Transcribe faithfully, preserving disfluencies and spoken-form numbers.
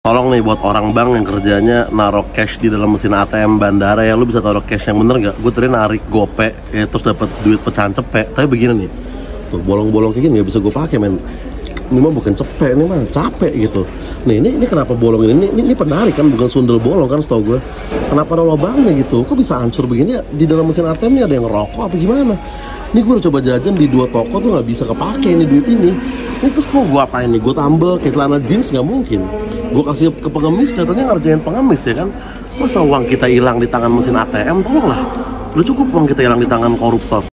Tolong nih buat orang bank yang kerjanya naruh cash di dalam mesin A T M bandara ya, lu bisa taruh cash yang bener nggak? Gue tadi narik gope ya, terus dapat duit pecahan cepet. Tapi begini nih, tuh bolong-bolong kayak gini nggak bisa gue pakai men. Ini mah bukan cepet, ini mah capek gitu. Nih ini ini kenapa bolong ini? Ini, ini, ini penarik kan, bukan sundel bolong kan setahu gue. Kenapa ada lubangnya gitu? Kok bisa hancur begini ya? Di dalam mesin A T M ini ada yang ngerokok apa gimana? Ini gue udah coba jajan di dua toko tuh nggak bisa kepake ini duit ini. Ini terus mau gue apain nih? Gue tambel kayak celana jeans nggak mungkin. Gue kasih ke pengemis, ternyata ngerjain pengemis ya kan. Masa uang kita hilang di tangan mesin A T M? Tolonglah. Udah cukup uang kita hilang di tangan koruptor.